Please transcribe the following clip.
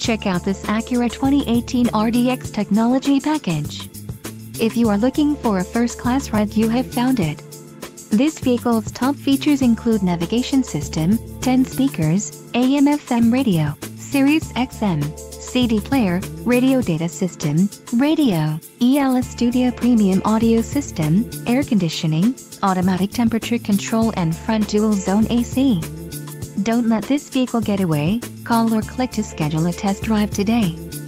Check out this Acura 2018 RDX technology package. If you are looking for a first-class ride, you have found it. This vehicle's top features include navigation system, 10 speakers, AM/FM radio, Sirius XM, CD player, radio data system, radio, ELS Studio Premium audio system, air conditioning, automatic temperature control and front dual zone AC. Don't let this vehicle get away. Call or click to schedule a test drive today.